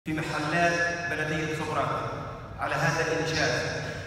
في محلات بلدية صبرات على هذا الإنجاز.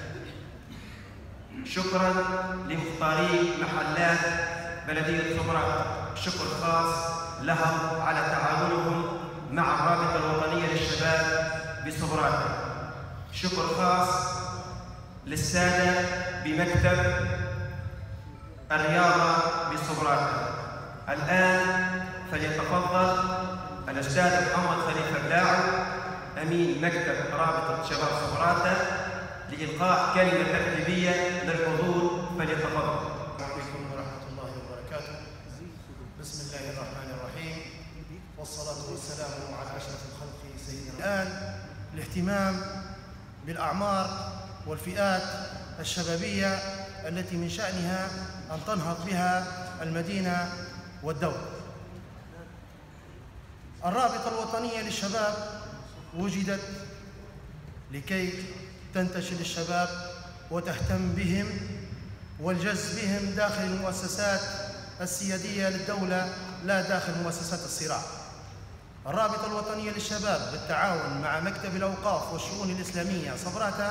شكرا لمختاري محلات بلدية صبرات، شكر خاص لهم على تعاونهم مع الرابطة الوطنية للشباب بصبرات. شكر خاص للسادة بمكتب الرياضة بصبرات. الآن فليتفضل الأستاذ محمد خليفة بلاعو أمين مكتب رابطة شباب صبرات لإلقاء كلمة ترحيبية للحضور، فليتفضل. السلام عليكم ورحمة الله وبركاته. بسم الله الرحمن الرحيم، والصلاة والسلام على أشرف الخلق سيدنا. الآن الاهتمام بالأعمار والفئات الشبابية التي من شأنها أن تنهض بها المدينة والدولة. الرابطة الوطنية للشباب وجدت لكي تنتشل الشباب وتهتم بهم والجذب بهم داخل المؤسسات السيادية للدولة لا داخل مؤسسات الصراع. الرابطة الوطنية للشباب بالتعاون مع مكتب الأوقاف والشؤون الإسلامية صبرات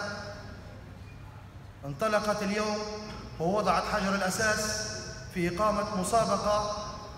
انطلقت اليوم ووضعت حجر الأساس في إقامة مسابقة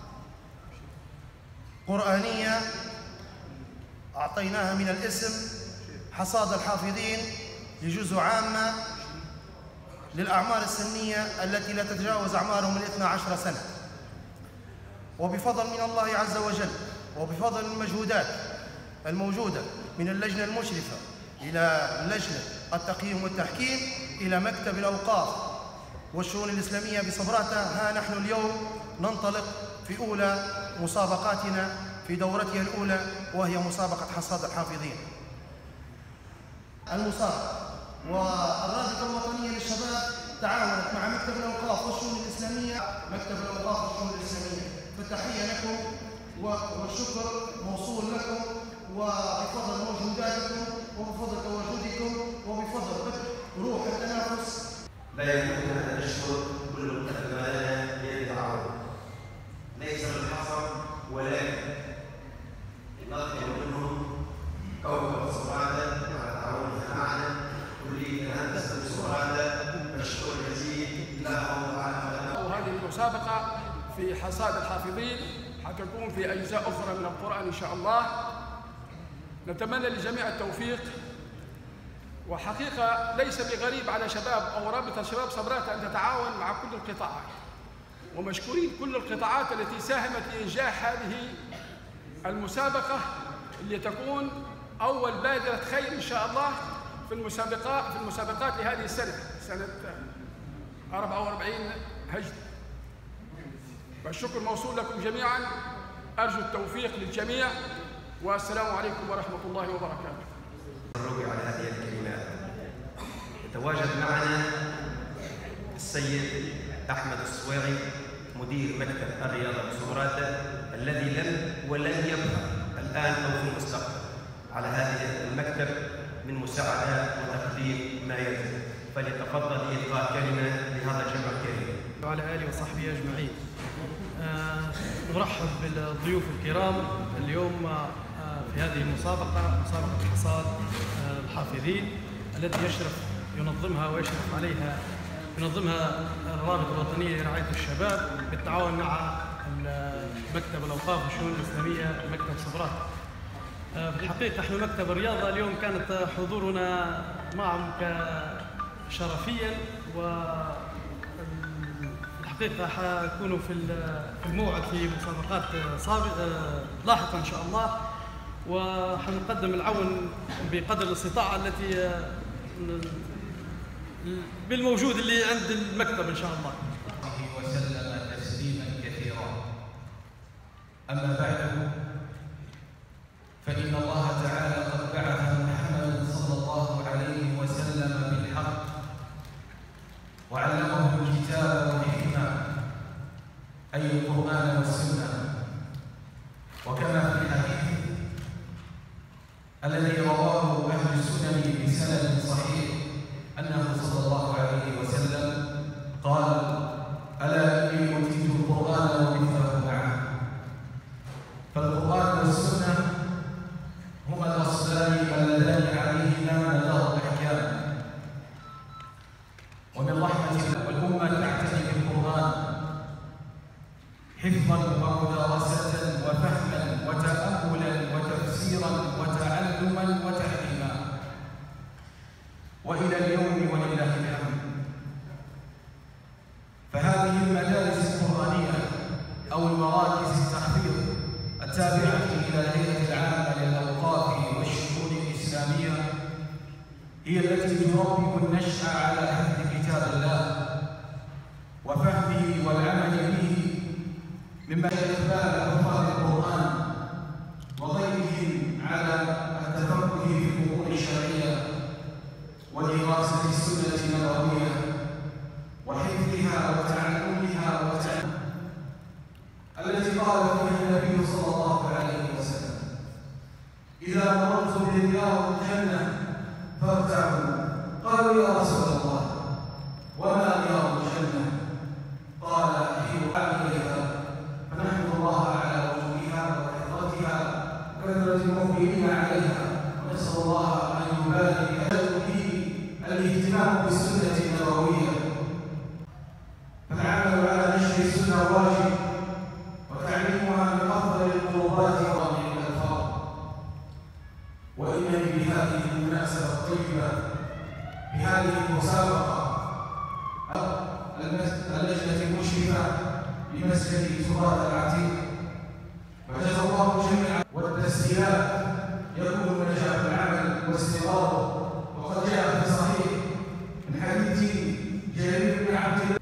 قرآنية أعطيناها من الاسم حصاد الحافظين لجزء عامة للأعمار السنية التي لا تتجاوز أعمارهم 12 سنة. وبفضل من الله عز وجل وبفضل المجهودات الموجودة من اللجنة المشرفة إلى لجنة التقييم والتحكيم إلى مكتب الأوقاف والشؤون الإسلامية بصبرات، ها نحن اليوم ننطلق في أولى مسابقاتنا في دورتها الأولى، وهي مسابقة حصاد الحافظين. المسابقة والرابطة الوطنية للشباب تعاونت مع مكتب الأوقاف والشؤون الإسلامية، مكتب الأوقاف والشؤون الإسلامية، فالتحية لكم والشكر موصول لكم، وبفضل مجهوداتكم وبفضل تواجدكم وبفضل روح التنافس. لا يمكننا أن نشكر كل مقدماتنا للتعاون، ليس بالحصر ولكن نطلب منهم كوكب صبرات على تعاونها معنا، كلية الهندسة بصبرات، الشكر الجزيل لهم على. وهذه المسابقة في حصاد الحافظين حتكون في أجزاء أخرى من القرآن إن شاء الله. نتمنى للجميع التوفيق، وحقيقة ليس بغريب على شباب أو رابطة شباب صبرات أن تتعاون مع كل القطاعات، ومشكورين كل القطاعات التي ساهمت لإنجاح هذه المسابقة اللي تكون أول بادرة خير إن شاء الله في المسابقات لهذه السنة، سنة 44 هجري. والشكر موصول لكم جميعا، أرجو التوفيق للجميع، والسلام عليكم ورحمة الله وبركاته. الرجوع على هذه الكلمات. يتواجد معنا السيد أحمد الصويغي مدير مكتب الرياضة بصبرات، الذي لم ولن يبقى الآن أو في المستقبل على هذه المكتب من مساعدة وتقديم ما يلزم، فليتفضل لإلقاء كلمة لهذا الجمع الكريم. وعلى آله وصحبه أجمعين. نرحب بالضيوف الكرام اليوم في هذه المسابقة، مسابقة حصاد الحافظين التي ينظمها الرابطة الوطنية لرعاية الشباب بالتعاون مع مكتب الأوقاف والشؤون الإسلامية مكتب صبرات. في الحقيقة نحن مكتب الرياضة اليوم كانت حضورنا معهم شرفيا، والحقيقة حيكونوا في الموعد في مسابقات لاحقا إن شاء الله، وحنقدم العون بقدر الاستطاعة التي بالموجود اللي عند المكتب إن شاء الله. وسلم تسليما كثيرا. أما بعد، فإن الله تعالى قد بعث محمدا صلى الله عليه وسلم بالحق وعلمه الكتاب والحكمة، أي القرآن والسنة، وكما في الحديث الذي رواه أهل السنن بسند صحيح أنه صلى الله عليه وسلم قال: ألا إني أوتيت القرآن ومثله معه. فالقرآن والسنة هما الأصلان هي التي تربي النشأ على حفظ كتاب الله وفهمه والعمل به، مما إقبال حفاظ القرآن وغيرهم على التفقه في الأمور الشرعية ودراسة السنة النبوية وحفظها وتعلمها التي قال فيها النبي صلى الله عليه وسلم: إذا مررت برياض الجنة فارتعوا. قالوا: يا رسول الله، وما رياض الجنة؟ قال: حين إليها فنحمد الله على وجودها وكثرتها وكثرة المقبلين عليها، ونسأل الله أن يبارك في الاهتمام بالسنة النبوية. فالعمل على نشر السنة واجب، وتعليمها من أفضل القربات ومن الألفاظ. وإنني بهذه المناسبة الطيبة بهذه المسابقة اللجنة المشرفة لمسجد صبرات العتيق، فجزا الله جميعا. والتسهيلات يكون نجاح العمل واستمراره. وقد جاء في صحيح من حديث جرير بن عبد الله: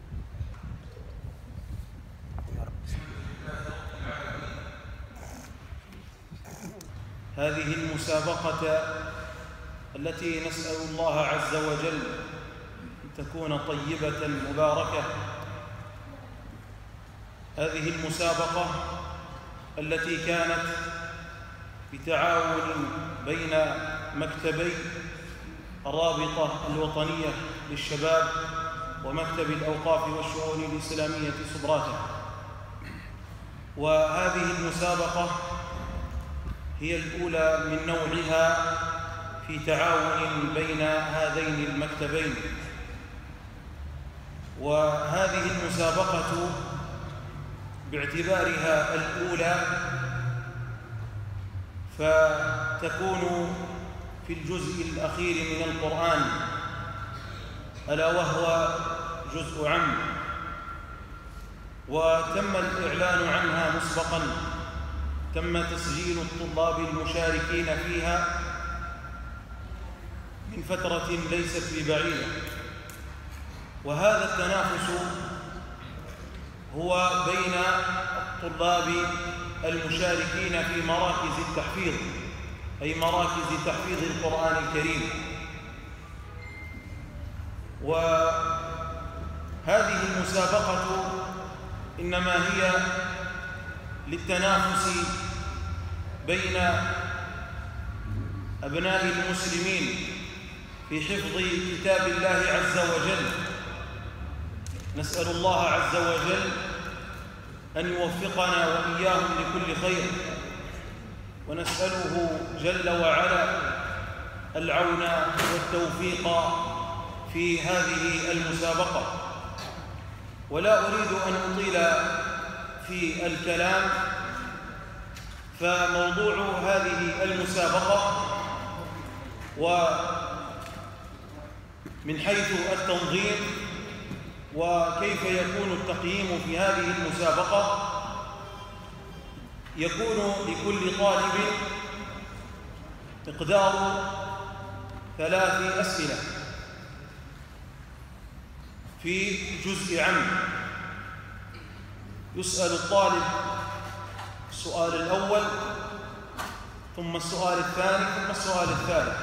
هذه المسابقة التي نسأل الله عز وجل أن تكون طيبة مباركة، هذه المسابقة التي كانت بتعاون بين مكتبي الرابطة الوطنية للشباب ومكتب الأوقاف والشؤون الإسلامية صبراته. وهذه المسابقة هي الأولى من نوعها في تعاون بين هذين المكتبين. وهذه المسابقة باعتبارها الأولى فتكون في الجزء الأخير من القرآن، ألا وهو جزء عم، وتم الإعلان عنها مسبقاً، تم تسجيل الطلاب المشاركين فيها من فترة ليست ببعيدة. وهذا التنافس هو بين الطلاب المشاركين في مراكز التحفيظ، أي مراكز تحفيظ القرآن الكريم. وهذه المسابقة إنما هي للتنافس بين أبناء المسلمين في حفظ كتاب الله عز وجل. نسأل الله عز وجل أن يوفقنا وإياهم لكل خير، ونسأله جل وعلا العون والتوفيق في هذه المسابقة. ولا أريد أن أطيل في الكلام، فموضوع هذه المسابقة ومن حيث التنظيم وكيف يكون التقييم في هذه المسابقة، يكون لكل طالب مقدار 3 أسئلة في جزء عام. يسأل الطالب السؤال الأول، ثم السؤال الثاني، ثم السؤال الثالث،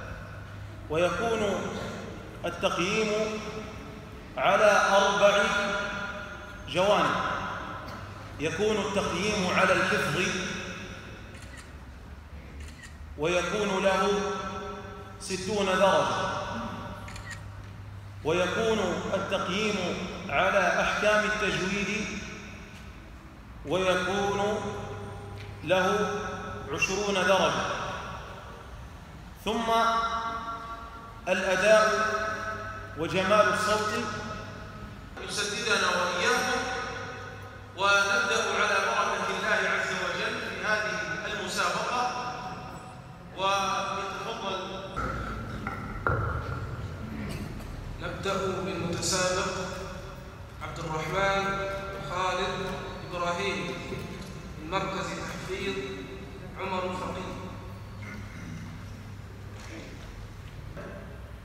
ويكون التقييم على 4 جوانب. يكون التقييم على الحفظ، ويكون له 60 درجة، ويكون التقييم على أحكام التجويد، ويكون له 20 درجة، ثم الأداء وجمال الصوت. يسددنا وإياكم، ونبدأ على بركة الله عز وجل في هذه المسابقة. ويتفضل. نبدأ بالمتسابق عبد الرحمن خالد إبراهيم من مركز تحفيظ عمر الفقيه.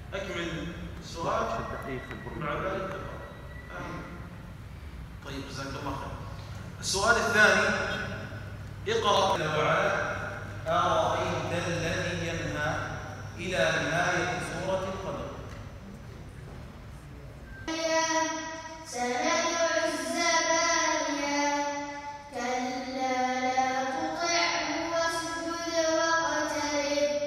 طيب جزاك الله خير. السؤال الثاني: اقرأ جل وعلا: أرأيت الذي ينهى إلى نهاية سورة القدر. سندع الزبانية كلا لا تطعه واسجد واقترب.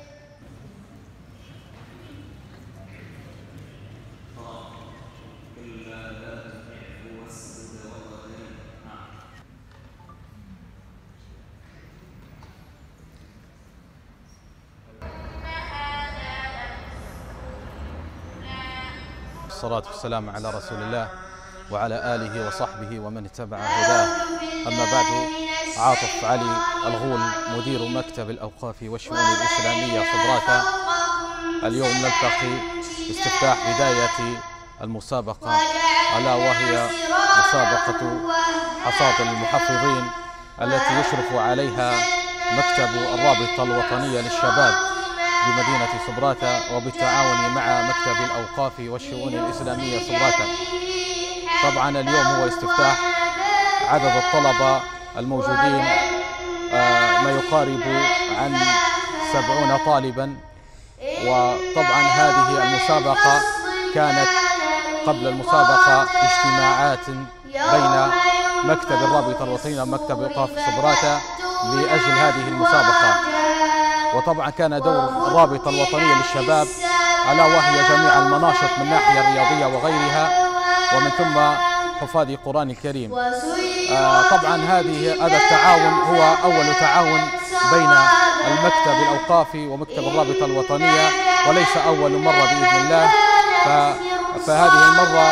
والصلاة والسلام على رسول الله وعلى آله وصحبه ومن اتبع هداه. أما بعد، عاطف علي الغول مدير مكتب الأوقاف والشؤون الإسلامية صبراتة. اليوم نلتقي باستفتاح بداية المسابقة، ألا وهي مسابقة حصاد المحفظين التي يشرف عليها مكتب الرابطة الوطنية للشباب بمدينة صبراتة وبالتعاون مع مكتب الأوقاف والشؤون الإسلامية صبراتة. طبعا اليوم هو استفتاح عدد الطلبة الموجودين ما يقارب عن 70 طالبا. وطبعا هذه المسابقة كانت قبل المسابقة اجتماعات بين مكتب الرابطة الوطنية ومكتب الأوقاف صبراتة لأجل هذه المسابقة. وطبعا كان دور الرابطة الوطنية للشباب ألا وهي جميع المناشط من الناحية الرياضية وغيرها، ومن ثم حفاظ القرآن الكريم. طبعا هذا التعاون هو أول تعاون بين المكتب الأوقافي ومكتب الرابطة الوطنية، وليس أول مرة بإذن الله. فهذه المرة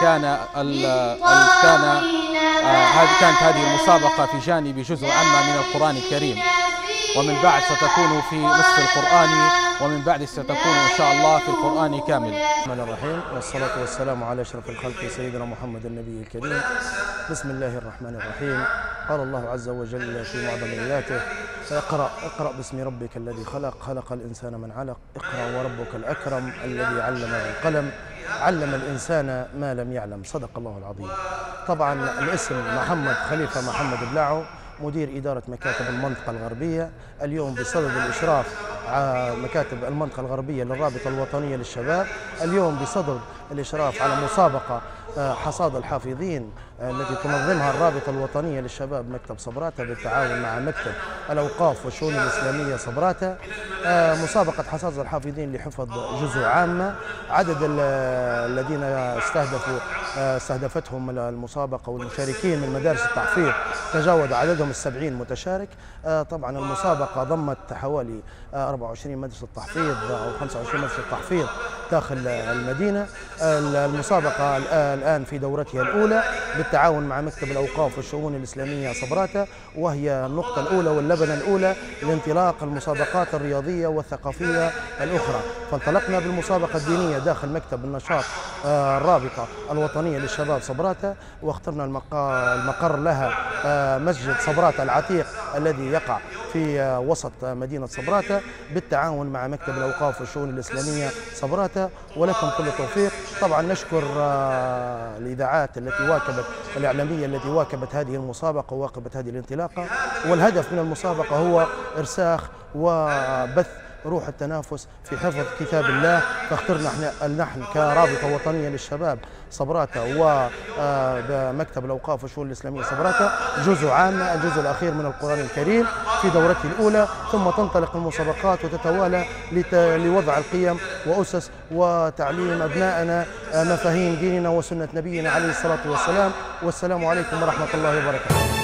كانت هذه المسابقة في جانب جزء عامة من القرآن الكريم، ومن بعد ستكون في نصف القرآن، ومن بعد ستكون إن شاء الله في القرآن كامل. الرحمن الرحيم، والصلاة والسلام على أشرف الخلق سيدنا محمد النبي الكريم. بسم الله الرحمن الرحيم. قال الله عز وجل في معظم آياته: اقرأ باسم ربك الذي خلق الإنسان من علق، اقرأ وربك الأكرم الذي علم بالقلم علم الإنسان ما لم يعلم. صدق الله العظيم. طبعا الاسم محمد خليفة محمد بلاعو، مدير إدارة مكاتب المنطقة الغربية. اليوم بصدد الإشراف مكاتب المنطقة الغربية للرابطة الوطنية للشباب، اليوم بصدد الإشراف على مسابقة حصاد الحافظين التي تنظمها الرابطة الوطنية للشباب مكتب صبراتة بالتعاون مع مكتب الأوقاف والشؤون الإسلامية صبراتة. مسابقة حصاد الحافظين لحفظ جزء عامة. عدد الذين استهدفتهم المسابقة والمشاركين من مدارس التحفيظ تجاوز عددهم 70 متشارك. طبعا المسابقة ضمت حوالي 24 مدرسة تحفيظ أو 25 مدرسة تحفيظ داخل المدينة. المسابقة الآن في دورتها الأولى بالتعاون مع مكتب الأوقاف والشؤون الإسلامية صبراتة، وهي النقطة الأولى واللبنة الأولى لانطلاق المسابقات الرياضية والثقافية الأخرى. فانطلقنا بالمسابقة الدينية داخل مكتب النشاط الرابطة الوطنية للشباب صبراتة، واخترنا المقر لها مسجد صبراتة العتيق الذي يقع في وسط مدينة صبراتة بالتعاون مع مكتب الأوقاف والشؤون الإسلامية صبراتة. ولكم كل التوفيق. طبعا نشكر الإذاعات الإعلامية التي واكبت هذه المسابقة وواكبت هذه الانطلاقة. والهدف من المسابقة هو إرساخ وبث روح التنافس في حفظ كتاب الله. فاخترنا نحن كرابطة وطنية للشباب صبراتة ومكتب الأوقاف والشؤون الإسلامية صبراتة جزء عامة، الجزء الأخير من القرآن الكريم في دورته الأولى، ثم تنطلق المسابقات وتتوالى لوضع القيم وأسس وتعليم أبنائنا مفاهيم ديننا وسنة نبينا عليه الصلاة والسلام. والسلام عليكم ورحمة الله وبركاته.